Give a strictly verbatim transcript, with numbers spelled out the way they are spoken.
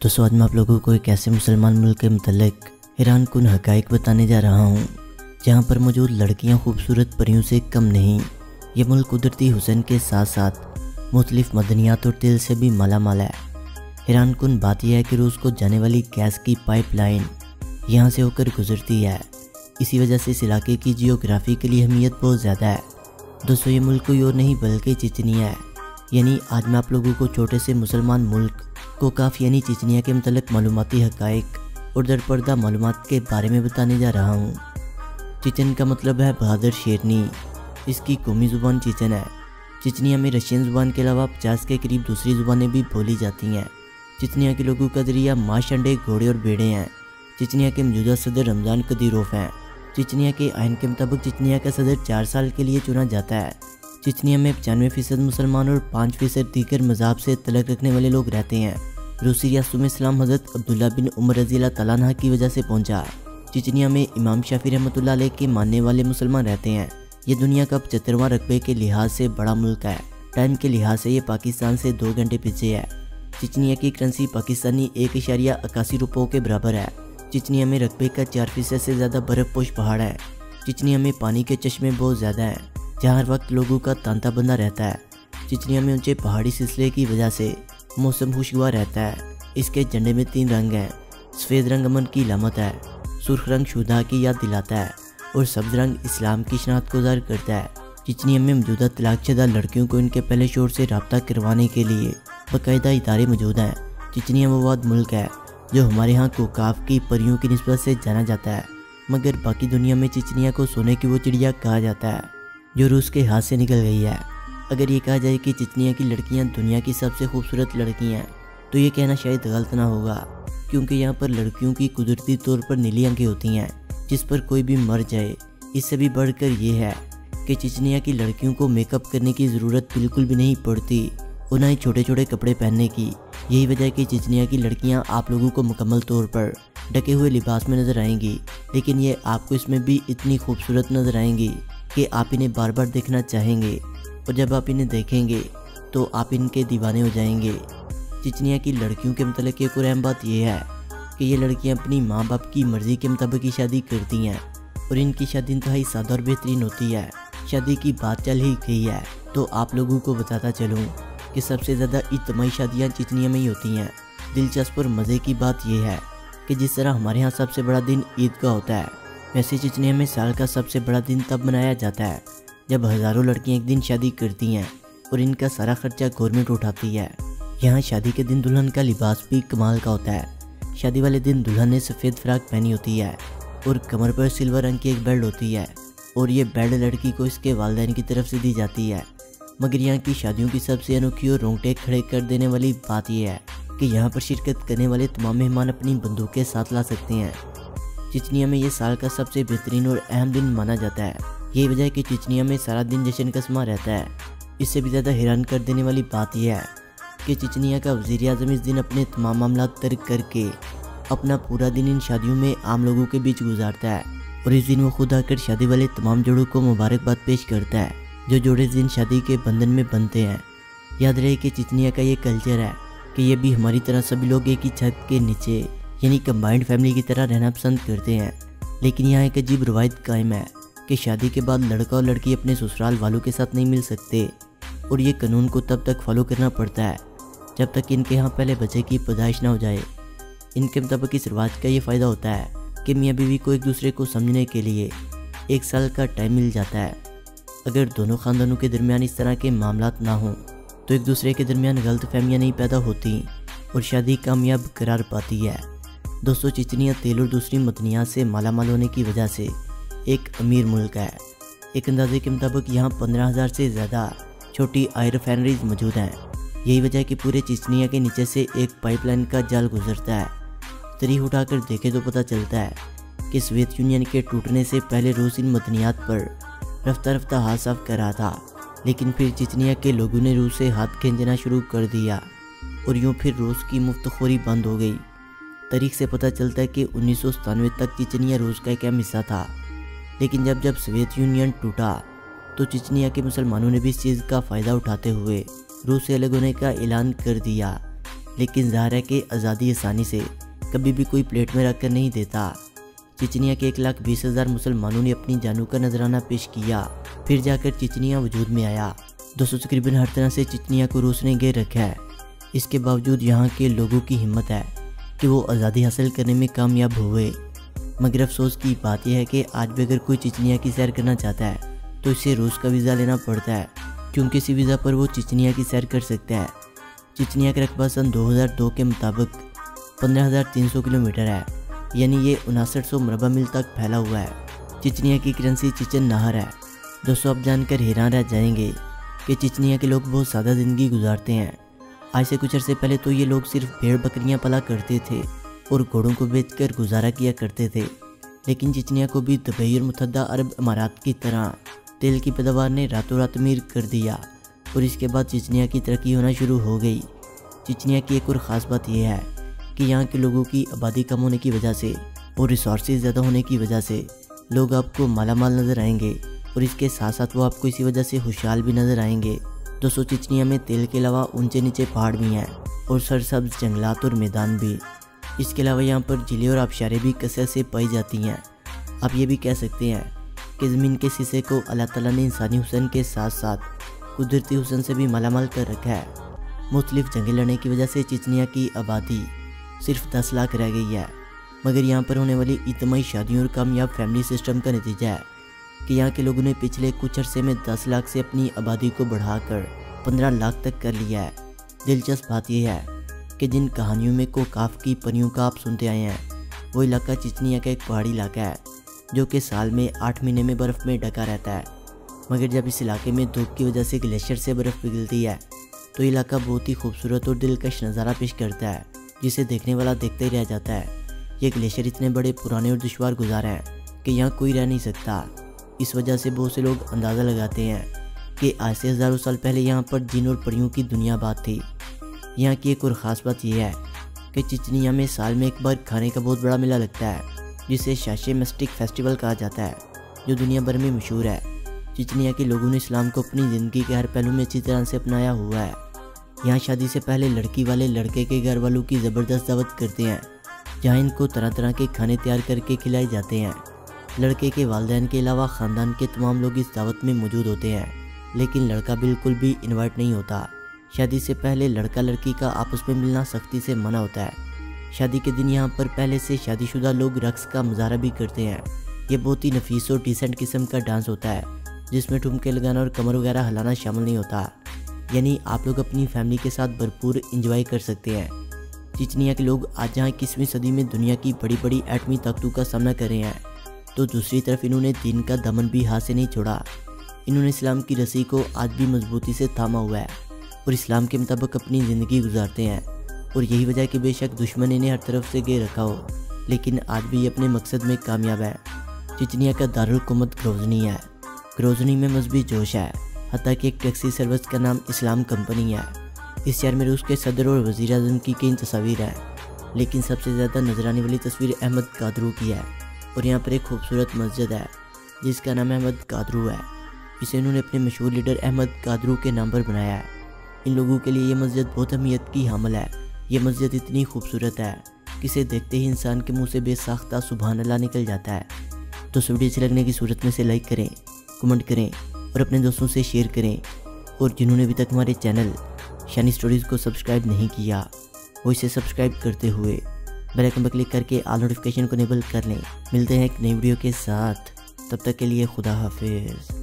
दोस्तों आज मैं आप लोगों को एक ऐसे मुसलमान मुल्क के मुतल्लिक हैरान कुन हक़ाइक़ बताने जा रहा हूँ जहाँ पर मौजूद लड़कियाँ खूबसूरत परियों से कम नहीं। ये मुल्क कुदरती हुस्न के साथ साथ मुख्तलिफ मदनियात और तेल से भी माला माल है। हैरान कुन बात यह है कि रूस को जाने वाली गैस की पाइपलाइन यहाँ से होकर गुजरती है। इसी वजह से इस इलाके की जियोग्राफी के लिए अहमियत बहुत ज़्यादा है। दोस्तों ये मुल्क कोई और नहीं बल्कि चिचनिया है। यानी आज मैं आप लोगों को छोटे से मुसलमान मुल्क को काफ़ी यानी चिचनिया के मतलब मालूमाती हक़ाइक़ और दरपर्दा मालूमात के बारे में बताने जा रहा हूँ। चिचन का मतलब है बहादुर शेरनी। इसकी कौमी ज़ुबान चिचन है। चिचनिया में रशियन ज़ुबान के अलावा पचास के करीब दूसरी ज़ुबानें भी बोली जाती हैं। चिचनिया के लोगों का ज़रिया माश, अंडे, घोड़े और भेड़ें हैं। चिचनिया के मौजूदा सदर रमज़ान कदीरोफ हैं। चिचनिया के आइन के मुताबिक चिचनिया का सदर चार साल के लिए चुना जाता है। चिचनिया में पचानवे फीसद मुसलमान और पाँच फीसद दीगर मज़हब से तलक रखने वाले लोग रहते हैं। रूसी रियासत में इस्लाम हज़रत अब्दुल्ला बिन उमर रज़ी अल्लाह तआला अन्हु की वजह से पहुंचा। चिचनिया में इमाम शाफी रहमतुल्लाह अलैह के मानने वाले मुसलमान रहते हैं। ये दुनिया का पचहत्तरवां रकबे के लिहाज से बड़ा मुल्क है। टाइम के लिहाज से ये पाकिस्तान से दो घंटे पीछे है। चिचनिया की करेंसी पाकिस्तानी एक इशारिया इक्यासी रुपयों के बराबर है। चिचनिया में रकबे का चार फीसद से ज़्यादा बर्फ़पोश पहाड़ है। चिचनिया में पानी के चश्मे बहुत ज़्यादा हैं जहाँ हर वक्त लोगों का तांता बंधा रहता है। चिचनिया में ऊंचे पहाड़ी सिलसिले की वजह से मौसम खुशगवार रहता है। इसके झंडे में तीन रंग हैं। सफ़ेद रंग अमन की अलामत है, सुर्ख रंग शुदा की याद दिलाता है और सब्ज़ रंग इस्लाम की शनाख्त को ज़ाहिर करता है। चिचनिया में मौजूदा तलाकशुदा लड़कियों को इनके पहले शोर से रब्ता करवाने के लिए बाकायदा इदारे मौजूद हैं। चिचनिया वो वाद मुल्क है जो हमारे यहाँ कोकाफ की परियों की निस्बत से जाना जाता है, मगर बाकी दुनिया में चिचनिया को सोने की वो चिड़िया कहा जाता है जो रूस के हाथ से निकल गई है। अगर ये कहा जाए कि चिचनिया की लड़कियां दुनिया की सबसे खूबसूरत लड़कियां हैं तो ये कहना शायद गलत ना होगा, क्योंकि यहाँ पर लड़कियों की कुदरती तौर पर नीली आंखें होती हैं जिस पर कोई भी मर जाए। इससे भी बढ़कर ये है कि चिचनिया की लड़कियों को मेकअप करने की ज़रूरत बिल्कुल भी नहीं पड़ती और ना ही छोटे छोटे कपड़े पहनने की। यही वजह है कि चिचनिया की लड़कियाँ आप लोगों को मुकम्मल तौर पर ढके हुए लिबास में नज़र आएंगी, लेकिन ये आपको इसमें भी इतनी खूबसूरत नज़र आएंगी कि आप इन्हें बार बार देखना चाहेंगे और जब आप इन्हें देखेंगे तो आप इनके दीवाने हो जाएंगे। चिचनिया की लड़कियों के मतलब एक और अहम बात यह है कि ये लड़कियां अपनी माँ बाप की मर्ज़ी के मुताबिक ही शादी करती हैं और इनकी शादी इंतहाई सादा और बेहतरीन होती है। शादी की बात चल ही गई है तो आप लोगों को बताता चलूँ कि सबसे ज़्यादा इज्तिमाई शादियाँ चिचनिया में ही होती हैं। दिलचस्प और मज़े की बात यह है कि जिस तरह हमारे यहाँ सबसे बड़ा दिन ईद का होता है, वैसे चिचनिया में साल का सबसे बड़ा दिन तब मनाया जाता है जब हज़ारों लड़कियां एक दिन शादी करती हैं और इनका सारा खर्चा गवर्नमेंट उठाती है। यहाँ शादी के दिन दुल्हन का लिबास भी कमाल का होता है। शादी वाले दिन दुल्हन ने सफ़ेद फ्राक पहनी होती है और कमर पर सिल्वर रंग की एक बेल्ट होती है और ये बेल्ट लड़की को इसके वालिदैन की तरफ से दी जाती है। मगर यहाँ की शादियों की सबसे अनोखी और रोंगटे खड़े कर देने वाली बात यह है कि यहाँ पर शिरकत करने वाले तमाम मेहमान अपनी बंदूक के साथ ला सकते हैं। चिचनिया में ये साल का सबसे बेहतरीन और अहम दिन माना जाता है। यही वजह है कि चिचनिया में सारा दिन जश्न का समा रहता है। इससे भी ज़्यादा हैरान कर देने वाली बात यह है कि चिचनिया का वज़ीर आज़म इस दिन अपने तमाम मामला तर्क करके अपना पूरा दिन इन शादियों में आम लोगों के बीच गुजारता है और इस दिन वो खुद आकर शादी वाले तमाम जोड़ों को मुबारकबाद पेश करता है जो जोड़े इस दिन शादी के बंधन में बनते हैं। याद रहे कि चिचनिया का ये कल्चर है कि ये भी हमारी तरह सभी लोग एक ही छत के नीचे यानी कंबाइंड फैमिली की तरह रहना पसंद करते हैं। लेकिन यहाँ एक अजीब रवायत कायम है कि शादी के बाद लड़का और लड़की अपने ससुराल वालों के साथ नहीं मिल सकते और ये कानून को तब तक फॉलो करना पड़ता है जब तक इनके यहाँ पहले बच्चे की पैदाइश ना हो जाए। इनके मुताबिक इस रिवाज का ये फ़ायदा होता है कि मियाँ बीवी को एक दूसरे को समझने के लिए एक साल का टाइम मिल जाता है। अगर दोनों ख़ानदानों के दरमियान इस तरह के मामलात ना हों तो एक दूसरे के दरमियान गलत फहमियाँ नहीं पैदा होती और शादी कामयाब करार पाती है। दोस्तों चिचनिया तेल और दूसरी मदनियात से माला माल होने की वजह से एक अमीर मुल्क है। एक अंदाजे के मुताबिक यहाँ पंद्रह हज़ार से ज़्यादा छोटी आयल रिफाइनरीज मौजूद हैं। यही वजह है कि पूरे चिचनिया के नीचे से एक पाइपलाइन का जाल गुजरता है। तारीख उठाकर देखें तो पता चलता है कि सोवियत यूनियन के टूटने से पहले रूस इन मदनियात पर रफ्ता रफ्ता हाथ साफ कर रहा था, लेकिन फिर चिचनिया के लोगों ने रूस से हाथ खींचना शुरू कर दिया और यूँ फिर रूस की मुफ्तखोरी बंद हो गई। तारीख से पता चलता है कि उन्नीस सौ सतानवे तक चिचनिया रूस का एक अहम हिस्सा था, लेकिन जब जब सोवियत यूनियन टूटा तो चिचनिया के मुसलमानों ने भी इस चीज़ का फ़ायदा उठाते हुए रूस से अलग होने का ऐलान कर दिया। लेकिन ज़ाहिर है कि आज़ादी आसानी से कभी भी कोई प्लेट में रख कर नहीं देता। चिचनिया के एक लाख बीस हज़ार मुसलमानों ने अपनी जानों का नजराना पेश किया, फिर जाकर चिचनिया वजूद में आया। दोस्तों तकरीबन हर तरह से चिचनिया को रूस ने घेर रखा है। इसके बावजूद यहाँ के लोगों की हिम्मत है कि वो आज़ादी हासिल करने में कामयाब हुए। मगर अफसोस की बात यह है कि आज भी अगर कोई चिचनिया की सैर करना चाहता है तो इसे रूस का वीज़ा लेना पड़ता है, क्योंकि इसी वीज़ा पर वो चिचनिया की सैर कर सकता है। चिचनिया का रकबा सन दो हज़ार दो के मुताबिक पंद्रह हज़ार तीन सौ किलोमीटर है, यानी ये उनासठ सौ मरबा मील तक फैला हुआ है। चिचनिया की करेंसी चिचन नहर है। दोस्तों आप जानकर हैरान रह जाएंगे कि चिचनिया के लोग बहुत सादा ज़िंदगी गुजारते हैं। आज से कुछ अर्से पहले तो ये लोग सिर्फ भेड़ बकरियां पला करते थे और घोड़ों को बेचकर गुजारा किया करते थे, लेकिन चिचनिया को भी दुबई और मुत्तहदा अरब अमारात की तरह तेल की पैदावार ने रातों रात अमीर कर दिया और इसके बाद चिचनिया की तरक्की होना शुरू हो गई। चिचनिया की एक और ख़ास बात यह है कि यहाँ के लोगों की आबादी कम होने की वजह से और रिसोर्सेज ज़्यादा होने की वजह से लोग आपको मालामाल नज़र आएंगे और इसके साथ साथ वो आपको इसी वजह से खुशहाल भी नज़र आएंगे। दोस्तों चिचनिया में तेल के अलावा ऊंचे नीचे पहाड़ भी हैं और सरसब्ज जंगलात और मैदान भी। इसके अलावा यहाँ पर झीलें और आबशारें भी कसरत से पाई जाती हैं। आप ये भी कह सकते हैं कि ज़मीन के शीशे को अल्लाह ताला ने इंसानी हुस्न के साथ साथ कुदरती हुस्न से भी मालामाल कर रखा है। मुख्तलिफ जंगें लड़ने की वजह से चिचनिया की आबादी सिर्फ दस लाख रह गई है, मगर यहाँ पर होने वाली इज्तिमाई शादियों और कामयाब फैमिली सिस्टम का नतीजा है कि यहाँ के लोगों ने पिछले कुछ अरसे में दस लाख से अपनी आबादी को बढ़ाकर पंद्रह लाख तक कर लिया है। दिलचस्प बात यह है कि जिन कहानियों में कोकाफ की परियों का आप सुनते आए हैं, वो इलाका चिचनिया का एक पहाड़ी इलाका है जो कि साल में आठ महीने में बर्फ़ में ढका रहता है। मगर जब इस इलाके में धूप की वजह से ग्लेशियर से बर्फ़ पिघलती है तो इलाका बहुत ही खूबसूरत और दिलकश नज़ारा पेश करता है, जिसे देखने वाला देखते ही रह जाता है। ये ग्लेशियर इतने बड़े पुराने और दुश्वार गुजार हैं कि यहाँ कोई रह नहीं सकता। इस वजह से बहुत से लोग अंदाज़ा लगाते हैं कि आज से हज़ारों साल पहले यहाँ पर जिन और परियों की दुनिया बात थी। यहाँ की एक और ख़ास बात यह है कि चिचनिया में साल में एक बार खाने का बहुत बड़ा मेला लगता है, जिसे शाशे मस्टिक फेस्टिवल कहा जाता है, जो दुनिया भर में मशहूर है। चिचनिया के लोगों ने इस्लाम को अपनी ज़िंदगी के हर पहलू में अच्छी तरह से अपनाया हुआ है। यहाँ शादी से पहले लड़की वाले लड़के के घर वालों की ज़बरदस्त दावत करते हैं, जहाँ इनको तरह तरह के खाने तैयार करके खिलाए जाते हैं। लड़के के वालिदैन के अलावा ख़ानदान के तमाम लोग इस दावत में मौजूद होते हैं, लेकिन लड़का बिल्कुल भी इनवाइट नहीं होता। शादी से पहले लड़का लड़की का आपस में मिलना सख्ती से मना होता है। शादी के दिन यहाँ पर पहले से शादीशुदा लोग रक्स का मुजाहरा भी करते हैं। ये बहुत ही नफीस और डिसेंट किस्म का डांस होता है, जिसमें ठुमके लगाना और कमर वगैरह हिलाना शामिल नहीं होता, यानी आप लोग अपनी फैमिली के साथ भरपूर इंजॉय कर सकते हैं। चिचनिया के लोग आज जहाँ इक्कीसवीं सदी में दुनिया की बड़ी बड़ी एटमी ताकतों का सामना कर रहे हैं, तो दूसरी तरफ इन्होंने दीन का दामन भी हाथ से नहीं छोड़ा। इन्होंने इस्लाम की रस्सी को आज भी मजबूती से थामा हुआ है और इस्लाम के मुताबिक अपनी ज़िंदगी गुजारते हैं। और यही वजह है कि बेशक दुश्मन इन्हें हर तरफ से घेर रखा हो, लेकिन आज भी ये अपने मकसद में कामयाब है। चिचनिया का दारुल हुकूमत ग्रोजनी है। ग्रोजनी में मजहबी जोश है, हत्ता कि एक टैक्सी सर्विस का नाम इस्लाम कंपनी है। इस शहर में रूस के सदर और वज़ीर आज़म की कई तस्वीर हैं, लेकिन सबसे ज़्यादा नजर आने वाली तस्वीर अहमद कादरू की है। और यहाँ पर एक खूबसूरत मस्जिद है जिसका नाम अहमद कादरू है। इसे इन्होंने अपने मशहूर लीडर अहमद कादरू के नाम पर बनाया है। इन लोगों के लिए ये मस्जिद बहुत अहमियत की हामिल है। ये मस्जिद इतनी खूबसूरत है कि इसे देखते ही इंसान के मुंह से बेसाख्ता सुभान अल्लाह निकल जाता है। तो वीडियो अच्छी लगने की सूरत में से लाइक करें, कमेंट करें और अपने दोस्तों से शेयर करें। और जिन्होंने अभी तक हमारे चैनल शानी स्टोरीज़ को सब्सक्राइब नहीं किया, वो इसे सब्सक्राइब करते हुए बेल आइकन पर क्लिक करके ऑल नोटिफिकेशन को इनेबल कर लें। मिलते हैं एक नई वीडियो के साथ, तब तक के लिए खुदा हाफिज़।